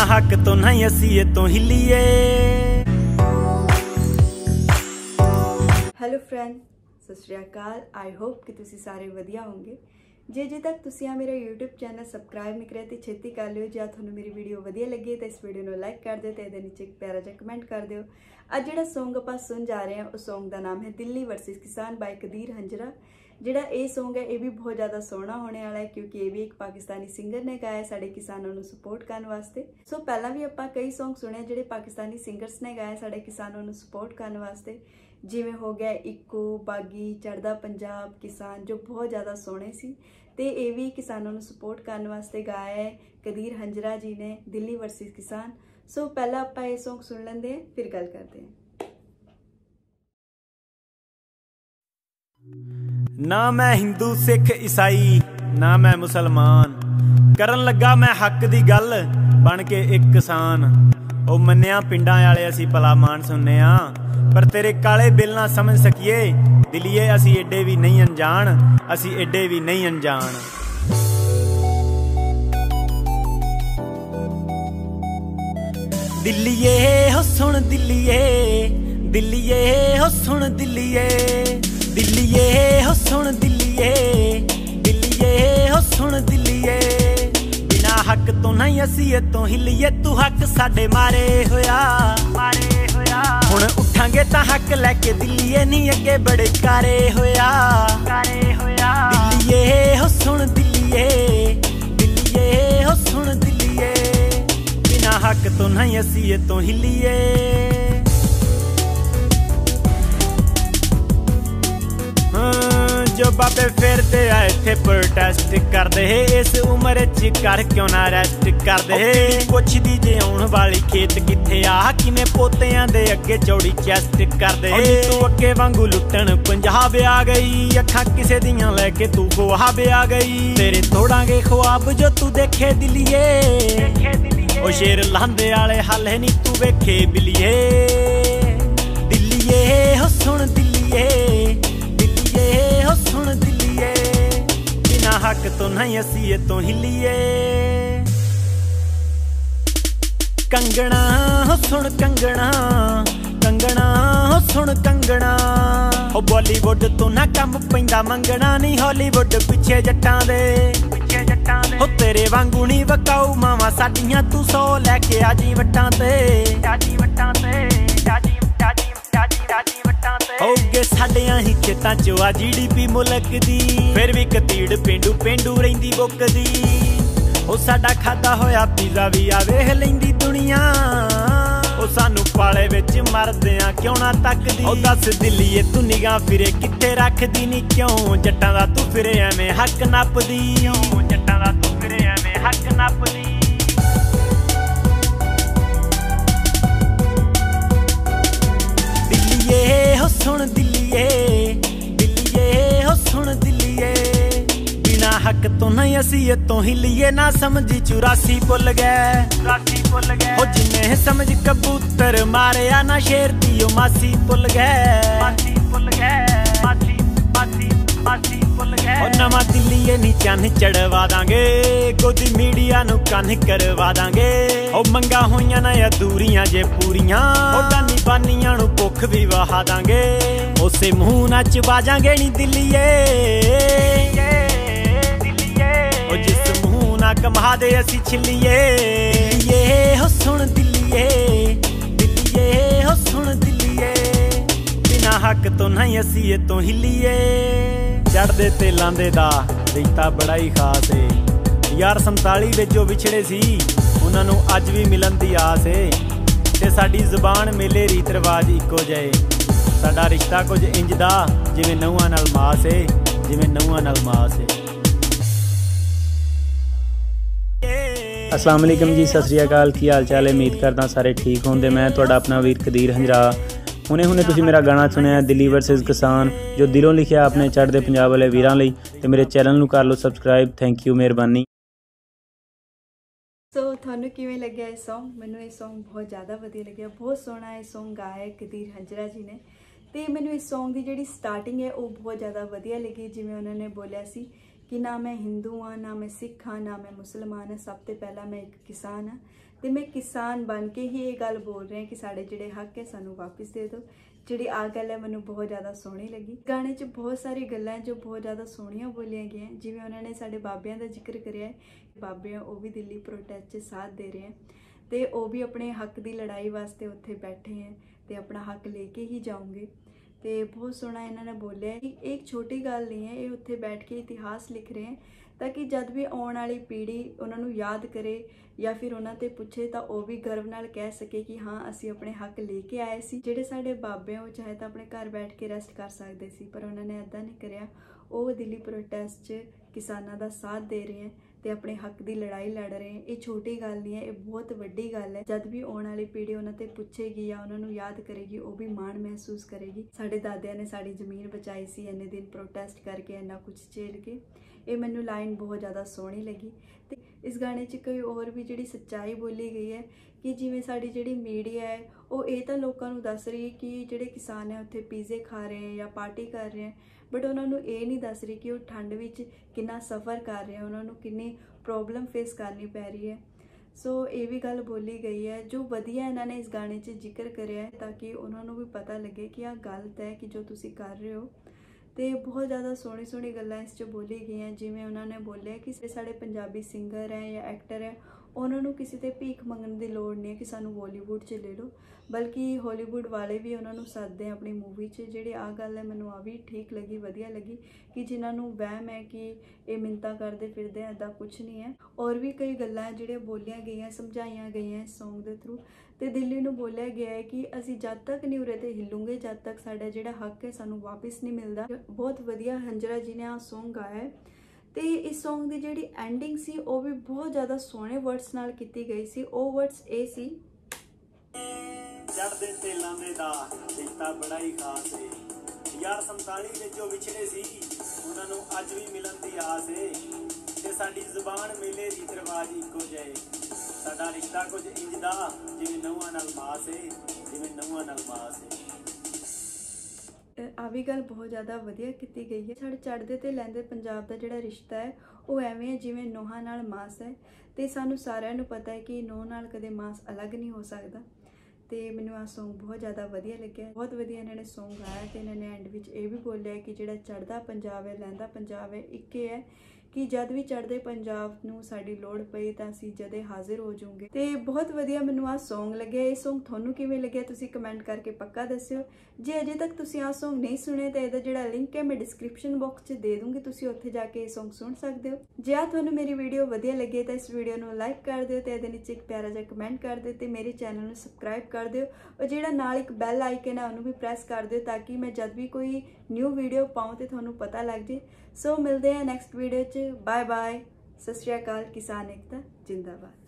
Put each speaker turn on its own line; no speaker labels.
हक तो नहीं असी तो हिलीए।
हेलो फ्रेंड, सत श्री अकाल। आई होप कि तुसी सारे वधिया होंगे। जे तक तुसी आ मेरा यूट्यूब चैनल सबसक्राइब नहीं करे तो छेती कर लियो। जे थानू मेरी वीडियो वधिया लगे तो इस वीडियो को लाइक कर दियो तो इहदे नीचे एक प्यारा जिहा कमेंट कर दियो। अज जिहड़ा सॉन्ग आपां सुन जा रहे हैं उस सॉन्ग का नाम है दिल्ली वर्सेस किसान बाय कदीर हंजरा। जिहड़ा ये सॉन्ग है ये भी बहुत ज़्यादा सोहना होने वाला है क्योंकि ये भी एक पाकिस्तानी सिंगर ने गाया साडे किसानों को सपोर्ट करने वास्ते। सो पहला भी आपां कई सॉन्ग सुने जिहड़े पाकिस्तानी सिंगर्स ने गाए साडे किसानों को सपोर्ट करने वास्ते, जिवें हो गया इक्को, बागी, चढ़दा पंजाब, किसान, जो बहुत ज़्यादा सोहने सी। ते ये भी किसानों को सपोर्ट करने वास्ते गाया है कदीर हंजरा जी ने, दिल्ली वर्सेस किसान। सो पहला आपां ये सॉन्ग सुन लेंदे हैं फिर गल करते हैं।
ना मैं हिंदू सिख ईसाई ना मैं मुसलमान, करन लगा मैं हक दी गल बन के एक किसान। ओ मन्निया पिंडां वाले असी भला मान सुनने आ, पर तेरे काले बिल ना समझ सकिए दिलिए असी एडे भी नहीं अनजान, असी एडे भी नहीं अनजान। दिलिए हो सुन दिलिए, दिलिए हो सुन दिलिए, दिलिए हो सुन दिलिए, दिलिए हो सुन दिलिए। बिना हक तो नहीं असी तो हिलीए, तू हक साडे मारे होया, मारे होया। हुण उठांगे तां हक लैके दिलिए नहीं अगे बड़े कारे होया, कारे होया। दिलिए हो सुन दिलिए, दिलिए हो सुन दिलिए। बिना हक तो नहीं असी तो हिलीए। जो बाबे फिरते आए थे प्रोटेस्ट करते है, इस उम्र च कर क्यों ना रेस्ट करते है। पुछदी जे आउण वाली खेत किथे आ, किवें पोतियां दे अगे चौड़ी चेस्ट करदे। तू अगे वांगू लुटण पंजाब आ गई, अखां किसे दियां लैके तू गुआब आ गई। तेरे तोड़ांगे ख्वाब जो तू देखे दिलिए, ओ शेर लांदे वाले हाले नी तू वेखे बिलिए। दिलिए हो सुन दिलिए, दिलिए हो सुन दिलिए। बिना हक तो नहीं असी तो हिलीए। कंगना हो सुन कंगना, कंगना हो सुन कंगना। हो बॉलीवुड तो ना कम पैंदा मंगना, नहीं हॉलीवुड पिछे जट्टां दे, पिछे जट्टां दे। हो तेरे वांगू नहीं वकाऊ मावा साडियां, तू 100 लैके आजी वट्टां ते, आजी वट्टां ते, आजी आजी आजी आजी वट्टां ते। होगे साडियां ही खेतां चो आ GDP मुल्क दी, फिर भी कतीड़ पेंडू पेंडू रहिंदी बुकदी। ओ साडा खादा होया पिज़्ज़ा भी आ वेख लैंदी दुनिया, ओ सानू पाले विच मरदे आ क्यों ना तकदी। ओ दस दिलिए तू निगाह फिरे किथे रखदी नी, क्यों जट्टां दा तू फिरे एवें हक नपदी, क्यों जट्टां दा तू फिरे एवें हक नपदी। दिलिए हो सुन दिलिए, दिलिए हो सुन दिलिए। बिना हक तो नहीं असी तो हिलीए, ना समझी 84 भुल गए, 84 भुल गए। ओ जिन्ने समझ कबूतर मारे आ, ना शेर दी ओ मासी भुल गए, मासी भुल गए, मासी मासी मासी भुल गए। ओ नवा दिलिए नी चन्न चढ़वा दांगे, गोदी मीडिया नू कन्न करवा दांगे। ओ मंगा होइयां ना अधूरियां जे पूरियां, ओ दानी बानियां नू भुख भी वहा दांगे। उसे मुंह ना चबा जांगे नी दिलिए, ओ जिस मुंह ना कमा दे असी छिलिए। दिलिए हो सुन दिलिए, दिलिए हो सुन दिलिए। बिना हक तो नहीं असी तो हिलीए। चढ़दे ते लांदे दा रिश्ता बड़ा ही खास है यार, 47 विच जो विछड़े सी उन्हां नूं अज भी मिलन दी आस है। ते साडी ज़बान मेले रीत रिवाज इक्को जहे, साडा रिश्ता कुछ इंज दा जिवें नहुआं नाल मास है, जिवें नहुआं नाल मास है।
अस्सलाम वालेकुम जी, सत श्री अकाल। की हाल चाल है? उम्मीद करदा सारे ठीक होंदे। मैं तुहाडा अपना वीर कदीर हंजरा। हुणे हुणे तुसीं मेरा गाना सुनिया दिल्ली वर्सेस किसान, जो दिलों लिखिया अपने चढ़दे पंजाब वाले वीरां लई। ते मेरे चैनल नूं कर लो सबसक्राइब। थैंक यू, मेहरबानी।
सो थानू किवें लग्या ये सॉन्ग? मैनू ये सॉन्ग बहुत ज़्यादा वधिया लग्या, बहुत सोहना ये सॉन्ग गाया है कदीर हंजरा जी ने। तो मैनू इस सॉन्ग की जिहड़ी स्टार्टिंग है वो बहुत ज़्यादा वधिया लगी, जिवें उन्होंने बोलिया सी कि ना मैं हिंदू हाँ, ना मैं सिख हाँ, ना मैं मुसलमान हाँ, सब तो पहला मैं एक किसान हाँ। तो मैं किसान बन के ही ये गल बोल रहे हैं कि साढ़े जिहड़े हक है सानू वापस दे दो। जिहड़ी आ गल है मैनू बहुत ज़्यादा सोहनी लगी। गाने 'च बहुत सारी गल्लां हैं जो बहुत ज़्यादा सोहणियां बोलियां गई, जिवें उन्होंने साढ़े बाबियां दा जिक्र करिया है। बाबे हैं वो भी दिल्ली प्रोटेस्ट 'च साथ दे रहे हैं, तो वो भी अपने हक की लड़ाई वास्ते उत्थे बैठे हैं, तो अपना हक लेके ही जाऊँगे। तो बहुत सोहना इन्होंने बोलिया कि एक छोटी गल नहीं है, ये उत्थे बैठ के इतिहास लिख रहे हैं ताकि जब भी आने वाली पीढ़ी उन्होंने याद करे या फिर उन्होंने पूछे तो वह भी गर्व नाल कह सके कि हाँ असी अपने हक लेके आए सी। जिहड़े साडे बाबे वो चाहे तो अपने घर बैठ के रेस्ट कर सकते सी, पर उन्होंने इदां नहीं करिया। वो दिल्ली प्रोटेस्ट च किसानों का साथ दे रहे हैं ते अपने हक की लड़ाई लड़ रहे हैं। ये छोटी गल नहीं है, ये बहुत वड्डी गल है। जब भी आने वाली पीढ़ी उन्होंने पूछेगी या उन्होंने याद करेगी, वो भी माण महसूस करेगी। साडे दादियां ने साड़ी जमीन बचाई सी इन्ने दिन प्रोटेस्ट करके, इन्ना कुछ झेल के। ये मैनू लाइन बहुत ज़्यादा सोहनी लगी। तो इस गाने च कोई और भी जिहड़ी सच्चाई बोली गई है कि जिवें साडी जिहड़ी मीडिया है वो ये तो लोगों को दस रही है कि जिहड़े किसान है उत्थे पीजे खा रहे हैं या पार्टी कर रहे हैं, बट उन्होंने ये नहीं दस रही कि वो ठंड विच कितना सफ़र कर रहे हैं, उन्होंने कितनी प्रॉब्लम फेस करनी पै रही है। सो ये भी गल बोली गई है जो वधिया इन्होंने इस गाने 'च जिक्र करिया है, ताकि उन्होंने भी पता लगे कि यह गलत है कि जो तुसी कर रहे हो। तो बहुत ज़्यादा सोहनी सोहनी गल्लां इस बोली गई हैं। जिवें उन्होंने बोलिया कि साढ़े पंजाबी सिंगर हैं या एक्टर है, उन्होंने किसी से भीख मंगने की लोड़ नहीं है कि सानू बॉलीवुड च ले लो, बल्कि हॉलीवुड वाले भी उन्होंने सददे हैं अपनी मूवी च। जिहड़ी आ गल है मैनू आ भी ठीक लगी, वधिया लगी कि जिन्होंने वहम है कि ये मिन्नतां करते फिरदे हैं, इदां कुछ नहीं है। और भी कई गल्लां जिहड़ियां बोलियां गई समझाइयां गई इस सॉन्ग के थ्रू। तो दिल्ली नूं बोलिया गया है कि असी जद तक नहीं उरे ते हिलूंगे जद तक साडा जिहड़ा हक है सानू वापस नहीं मिलता। बहुत वधिया हंजरा जी ने आ सॉन्ग गाया है। तो इस सॉन्ग की जिहड़ी एंडिंग सी वो भी बहुत ज़्यादा सोहने वर्ड्स नाल कीती गई सी। वो वर्ड्स ए सी,
चढ़दे तेलां दे दा रिश्ता बड़ा ही खास है यार, 47 विच जो विछड़े सी उन्हां नूं अज भी मिलन दी आस है, ते साडी ज़ुबान मेले रीत रिवाज इक्को जिहे, साडा रिश्ता कुछ इंज दा जिवें नहुआं नाल मास है, जिवें नहुआं नाल मास है।
आ भी गल बहुत ज़्यादा वधिया की गई है। साढ़े चढ़ते तो लैंदे पंजाब का जिहड़ा रिश्ता है वो एवें है जिवें नोहां नाल मास है, तो सानू सारिਆਂ ਨੂੰ पता है कि नोह नाल कदे मास अलग नहीं हो सकता। तो मैनू आ सॉन्ग बहुत ज़्यादा वधिया लग्या, बहुत वधिया इन्होंने सॉन्ग गाया। तो इन्होंने एंड विच ये भी बोलिया कि जिहड़ा चढ़दा पंजाब है लैंदा पंजाब है एक ही है, कि जद भी चढ़दे पंजाब नूं साडी लोड़ पई तां असीं जदे हाजिर हो जाऊंगे। तो बहुत वधिया मैनू आ सॉन्ग लग्या। ये सॉन्ग तुहानूं किवें लग्या तुसीं कमेंट करके पक्का दस्सिओ। जे अजे तक तुसीं आ सॉन्ग नहीं सुने तो इहदा जिहड़ा लिंक है मैं डिस्क्रिप्शन बॉक्स 'च दे दूँगी, तुसीं उत्थे जाके ये सॉन्ग सुन सकदे हो। जे आ तुहानूं मेरी वीडियो वधिया लगे तो इस वीडियो नूं लाइक कर दिओ, ते इहदे नीचे एक प्यारा जिहा कमेंट कर दिओ, ते मेरे चैनल नूं सबसक्राइब कर दिओ, और जिहड़ा नाल एक बैल आइकन है उहनूं भी प्रेस कर दिओ ताकि मैं जब भी कोई न्यू वीडियो पाऊँ तो तुहानूं पता लग जाए। सो मिलते हैं नैक्सट वीडियो च। बाय बाय, सत श्री अकाल। किसान एकता जिंदाबाद।